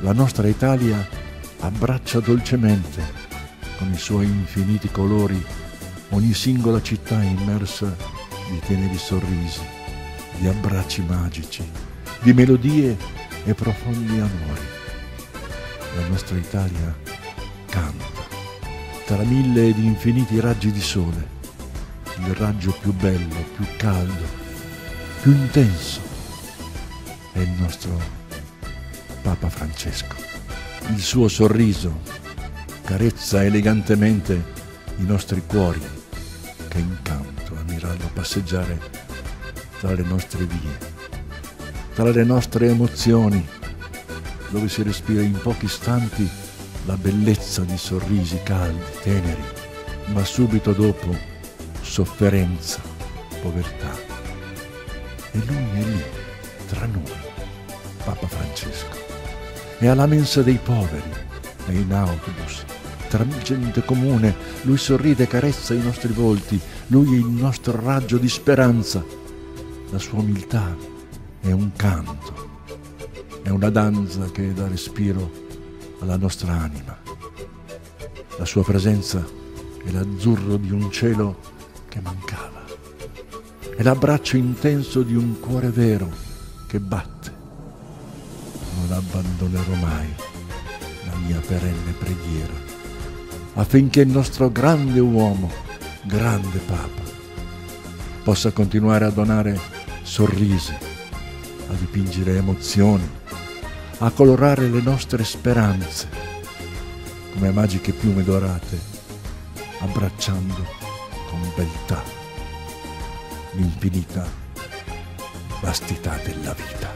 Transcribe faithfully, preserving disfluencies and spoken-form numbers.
la nostra Italia abbraccia dolcemente, con i suoi infiniti colori, ogni singola città immersa di teneri sorrisi, di abbracci magici, di melodie e profondi amori. La nostra Italia canta tra mille ed infiniti raggi di sole, il raggio più bello, più caldo, più intenso è il nostro Papa Francesco. Il suo sorriso carezza elegantemente i nostri cuori, che incanto a mirarlo passeggiare tra le nostre vie, tra le nostre emozioni, dove si respira in pochi istanti la bellezza di sorrisi caldi, teneri, ma subito dopo sofferenza, povertà. E lui è lì, tra noi, Papa Francesco. È alla mensa dei poveri, è in autobus, tra gente comune, lui sorride e carezza i nostri volti, lui è il nostro raggio di speranza. La sua umiltà è un canto, è una danza che dà respiro alla nostra anima. La sua presenza è l'azzurro di un cielo che mancava, è l'abbraccio intenso di un cuore vero che batte. Non abbandonerò mai la mia perenne preghiera affinché il nostro grande uomo, grande Papa, possa continuare a donare sorrisi, a dipingere emozioni, a colorare le nostre speranze come magiche piume dorate, abbracciando con beltà l'infinita vastità della vita.